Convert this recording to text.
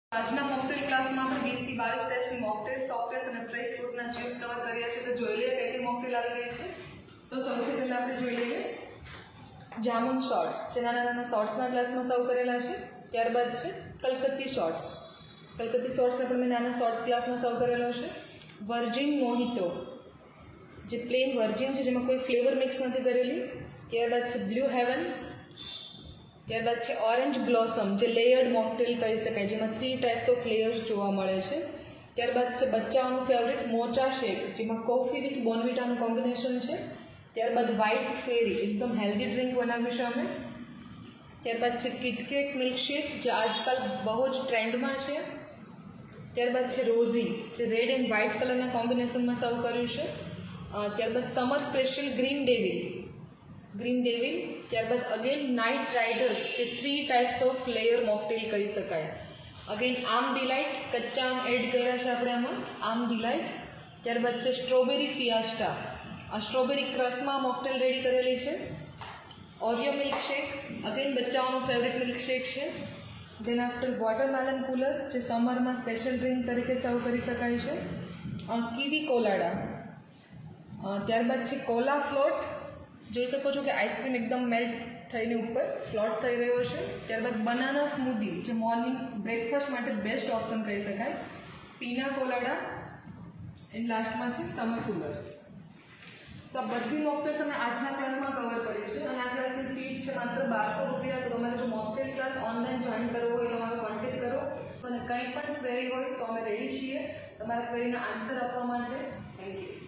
આજના મોકટેલ ક્લાસમાં આપણે 20 થી 22 ટાઈપ્સની મોકટેલ, સોફ્ટ ટેસ્ટ અને ફ્રેશ ફ્રૂટના જ્યુસ કવર કર્યા છે. તો જોઈ લઈએ કઈ કઈ મોકટેલ આવી ગઈ છે. તો સૌથી પહેલા આપણે જોઈ લઈએ જામુન શોર્ટ્સ, જે નાના નાના શોર્ટ્સના ગ્લાસમાં સર્વ કરેલા છે. ત્યારબાદ છે કલકત્તી શોર્ટ્સ. કલકત્તી શોર્ટ્સને પણ મેં નાના શોર્ટ્સ ગ્લાસમાં સર્વ કરેલો છે. વર્જિન મોહિતો, જે પ્લેન વર્જિન છે, જેમાં કોઈ ફ્લેવર મિક્સ નથી કરેલી. ત્યારબાદ છે બ્લુ હેવન. ત્યારબાદ છે ઓરેન્જ બ્લોસમ, જે લેયર્ડ મોકટેલ કહી શકાય, જેમાં 3 ટાઈપ્સ ઓફ લેયર્સ જોવા મળે છે. ત્યારબાદ છે બચ્ચાઓનું ફેવરિટ મોચા શેક, જેમાં કોફી વિથ બોર્નવિટાનું કોમ્બિનેશન છે. ત્યારબાદ વ્હાઇટ ફેરી, એકદમ હેલ્ધી ડ્રિંક બનાવ્યું છે અમે. ત્યારબાદ છે કિટકેટ મિલ્કશેક, જે આજકાલ બહુ જ ટ્રેન્ડમાં છે. ત્યારબાદ છે રોઝી, જે રેડ એન્ડ વ્હાઇટ કલરના કોમ્બિનેશનમાં સર્વ કર્યું છે. ત્યારબાદ સમર સ્પેશિયલ ગ્રીન ડેવિલ. ત્યારબાદ અગેન નાઇટ રાઇડર્સ, જે 3 ટાઈપ્સ ઓફ લેયર મોકટેલ કહી શકાય. અગેન આમ ડિલાઇટ, કચ્ચા આમ એડ કર્યા છે આપણે આમાં, આમ ડિલાઇટ. ત્યારબાદ છે સ્ટ્રોબેરી ફિયાસ્ટા, આ સ્ટ્રોબેરી ક્રશમાં મોકટેલ રેડી કરેલી છે. ઓરિયો મિલ્કશેક, અગેન બચ્ચાઓનું ફેવરેટ મિલ્કશેક છે. દેન આફ્ટર વોટરમેલન કુલર, જે સમરમાં સ્પેશિયલ ડ્રિંક તરીકે સર્વ કરી શકાય છે. Kiwi colada. ત્યારબાદ છે કોલા ફ્લોટ, જોઈ શકો છો કે આઈસ્ક્રીમ એકદમ મેલ્ટ થઈને ઉપર ફ્લોટ થઈ રહ્યો છે. ત્યારબાદ બનાના સ્મૂધી, જે મોર્નિંગ બ્રેકફાસ્ટ માટે બેસ્ટ ઓપ્શન કહી શકાય. પીના કોલાડા. એન્ડ લાસ્ટમાં છે સમર કુલર. તો આ બધી મોકટેલ્સ અમે આજના ક્લાસમાં કવર કરી છે અને આ ક્લાસની ફીસ છે માત્ર 1200 રૂપિયા. તો તમારે જો મોકટેલ ક્લાસ ઓનલાઈન જોઈન કરવો હોય તો અમારો કોન્ટેક્ટ કરો. અને કંઈ પણ ક્વેરી હોય તો અમે રેડી છીએ તમારા ક્વેરીના આન્સર આપવા માટે. Thank you.